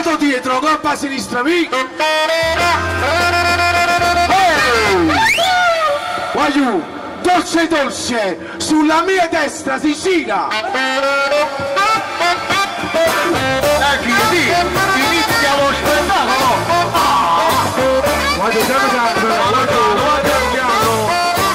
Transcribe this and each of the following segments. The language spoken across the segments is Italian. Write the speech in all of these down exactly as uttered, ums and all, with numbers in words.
lato dietro, gobba a sinistra, mi. Guagliù, dolce dolce, sulla mia destra si gira. Dai, sì, inizia lo spettacolo. Guagliù, siamo già, guagliù, guagliù, piano.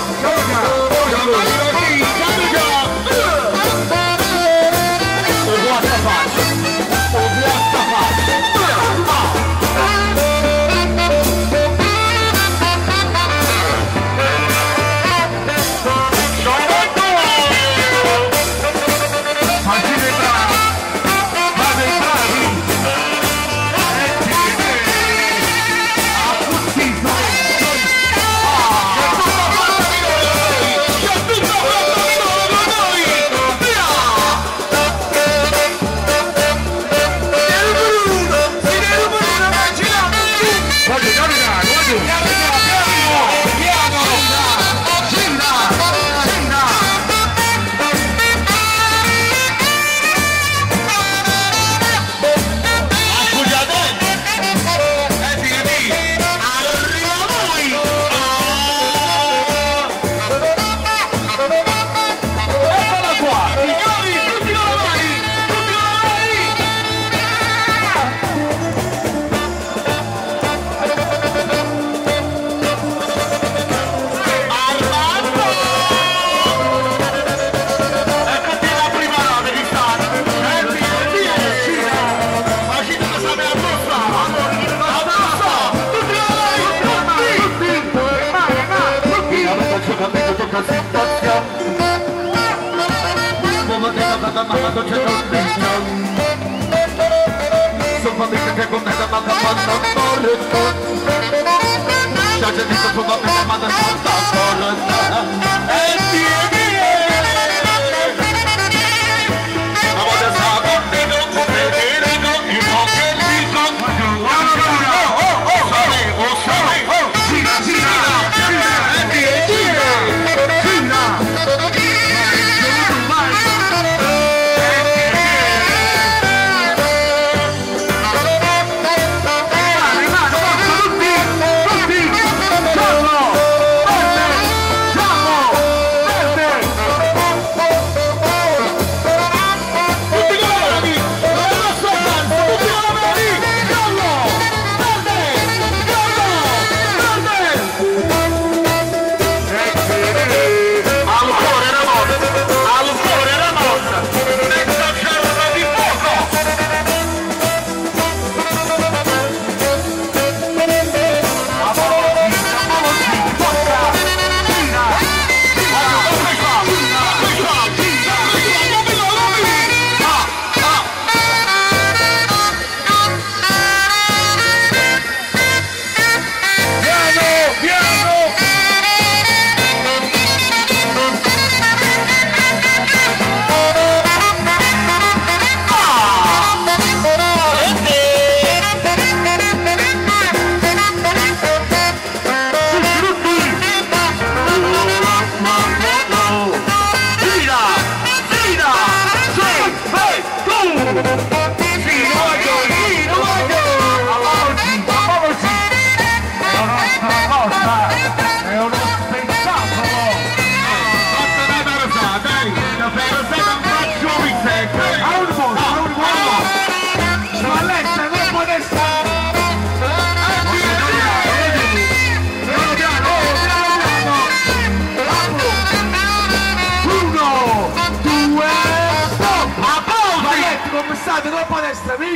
Troppo a destra, mi!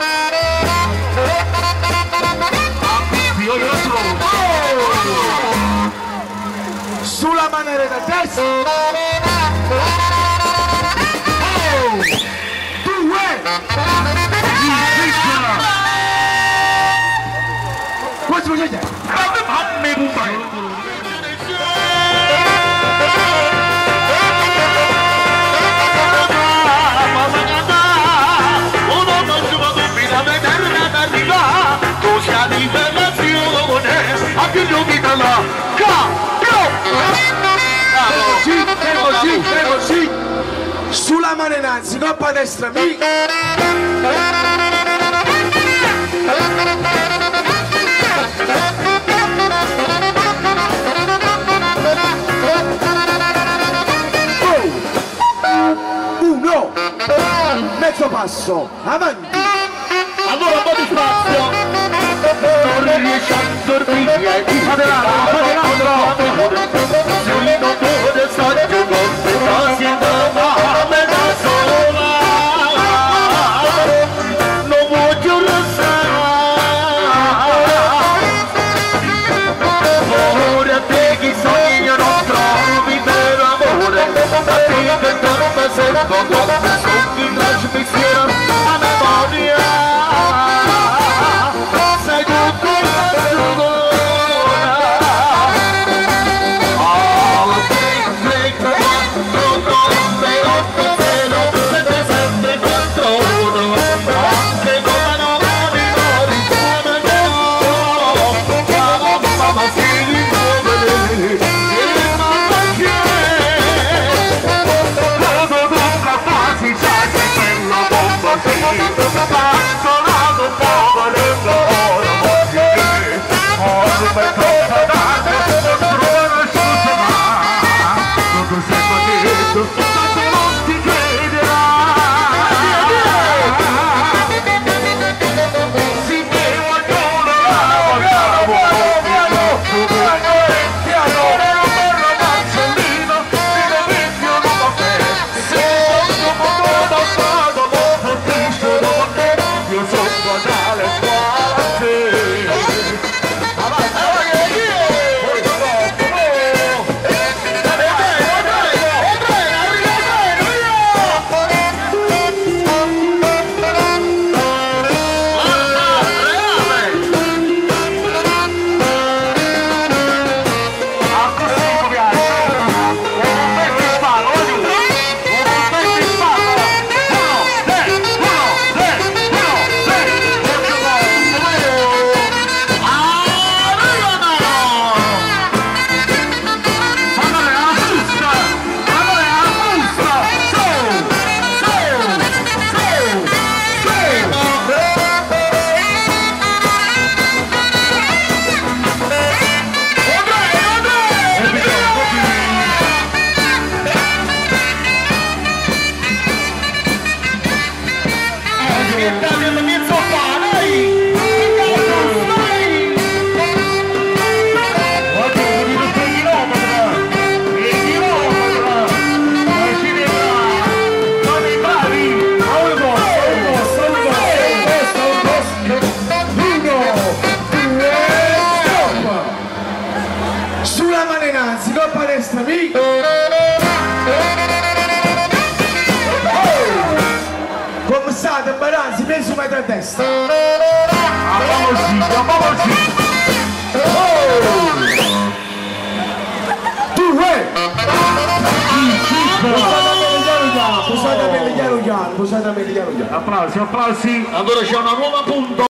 Sulla maniera da destra! Oh! Due! Questo vuol dire? Fammi puntare! Fermoci, fermoci! Sulla mano innanzi, coppa a destra, mi! Uno, mezzo passo, avanti. Allora un po' di spazio. Non riesci a dormire. Fate l'altro, fate l'altro. Se non vuole stare con te, casi da me da sola. Non voglio restare. Ora te chi sogni non trovi per amore. Da te che torna sempre con sogni lasci pensiero a memoria. Sei tutto il Come state, Baranzi? Penso metà a destra. Andiamo sì, andiamo sì. Due. Posate a meglio chiaro chiaro, posate a meglio chiaro chiaro. Applausi, applausi. Allora c'è una nuova punta.